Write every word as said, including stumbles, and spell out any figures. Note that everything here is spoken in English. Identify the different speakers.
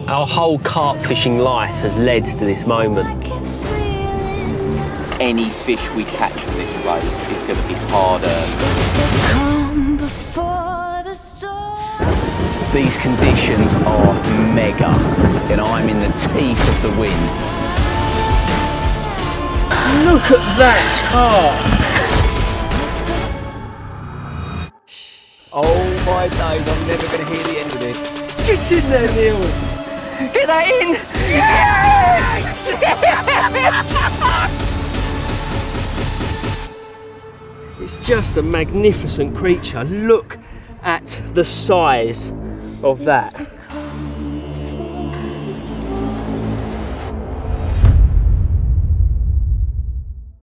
Speaker 1: Our whole carp fishing life has led to this moment.
Speaker 2: Any fish we catch from this race is going to be harder. These conditions are mega, and I'm in the teeth of the wind.
Speaker 1: Look at that carp!
Speaker 2: Oh my days, I'm never going to hear the end of this.
Speaker 1: Get in there, Neil!
Speaker 2: Get that in!
Speaker 1: Yes! It's just a magnificent creature. Look at the size of that.